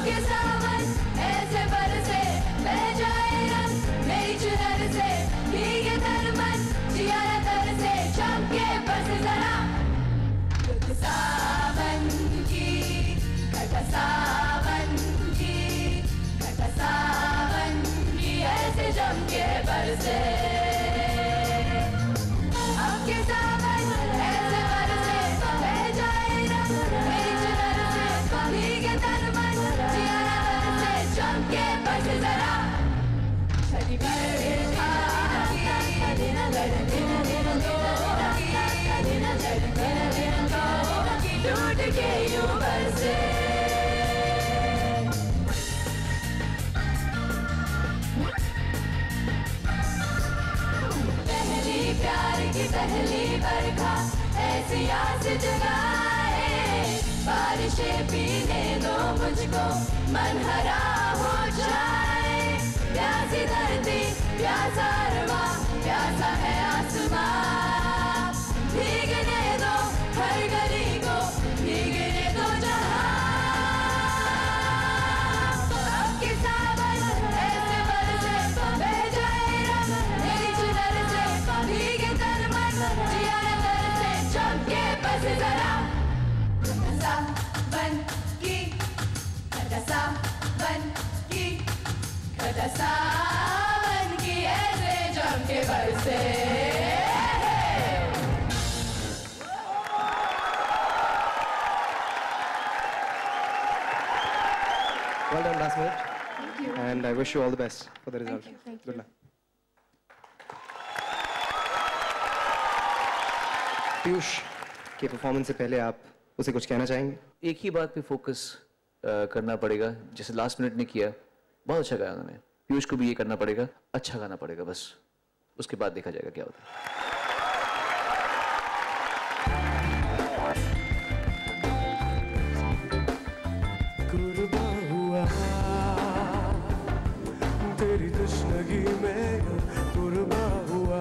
आपके सावन ऐसे बरसे बह जाए रंग मेरी चुनर से भीगे तन मन जिया तरसे चमके बस जरा सावन की घटा सावन की घटा सावन की ऐसे जमके बरसे आपके सावन ऐसे बरसे बह जाए रंग मेरी चुनर से भीगे तन मन जिया तरसे चमके बस जरा छठी टूट के यूं बरसे पहली प्यार की पहली बरखा ऐसी आस जगाए बारिशें पीने दो मुझको मन हरा हो जाए प्यासी धरती प्यासा अरवा प्यासा है आसमां भीगने दो हर गली को भीगने दो जहां आपके सावन ऐसे बरसे बह जाए रंग मेरी चुनर से भीगे तन मन जिया तरसे चमके बस जरा सावन की घटा सावन की घटा सावन की ऐसे चमके बरसे Well done, last minute. Thank you. And I wish you all the best for the result. Thank you. Thank Good you. luck. Piyush के परफॉर्मेंस से पहले आप उसे कुछ कहना चाहेंगे? एक ही बात पे फोकस करना पड़ेगा, जैसे लास्ट मिनट ने किया, बहुत अच्छा गाया उन्होंने। पीयूष को भी ये करना पड़ेगा, अच्छा गाना पड़ेगा, बस उसके बाद देखा जाएगा क्या होता है। तेरी तशनगी में कुर्बा हुआ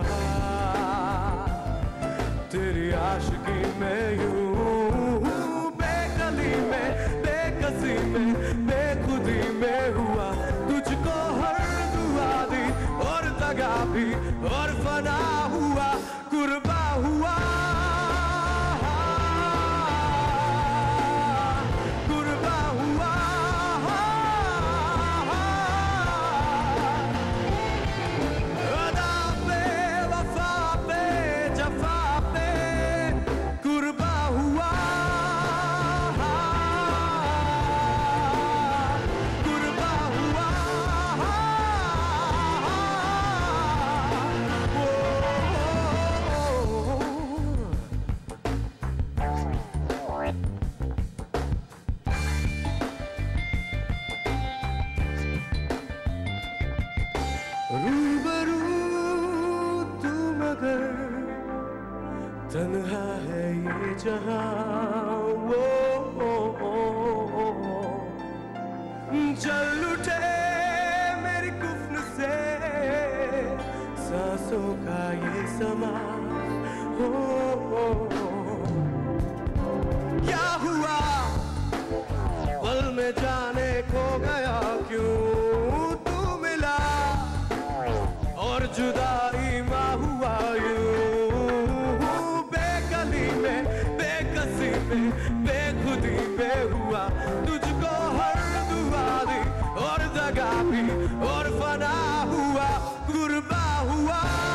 तेरी आशिकी में यूं बेकली में बेकसी में बेखुदी में हुआ तुझको हर दुआ दी और दगा भी और फना हुआ कुर्बा हुआ कुर्बा हुआ तन्हा है ये जहां वो जल उठे मेरी कुफ्न से सांसों का ये समा हो क्या हुआ पल में जाने खो गया क्यों तू मिला और जुदाई माँ हुआ यूं में बेकसी में बेखुदी में हुआ तुझको हर दुआ दी और दगा भी और फना हुआ कुर्बा हुआ